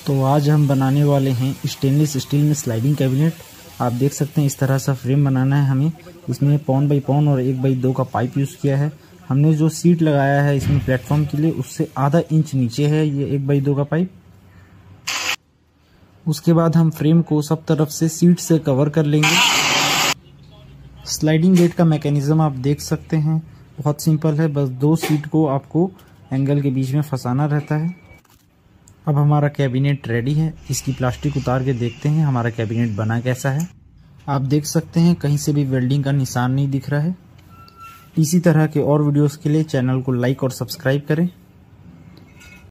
तो आज हम बनाने वाले हैं स्टेनलेस स्टील में स्लाइडिंग कैबिनेट। आप देख सकते हैं इस तरह सा फ्रेम बनाना है हमें। इसमें पौन बाई पौन और 1/2 का पाइप यूज़ किया है। हमने जो सीट लगाया है इसमें प्लेटफॉर्म के लिए उससे आधा इंच नीचे है ये 1/2 का पाइप। उसके बाद हम फ्रेम को सब तरफ से सीट से कवर कर लेंगे। स्लाइडिंग गेट का मैकेनिज्म आप देख सकते हैं, बहुत सिंपल है। बस 2 सीट को आपको एंगल के बीच में फंसाना रहता है। अब हमारा कैबिनेट रेडी है। इसकी प्लास्टिक उतार के देखते हैं हमारा कैबिनेट बना कैसा है। आप देख सकते हैं कहीं से भी वेल्डिंग का निशान नहीं दिख रहा है। इसी तरह के और वीडियोस के लिए चैनल को लाइक और सब्सक्राइब करें।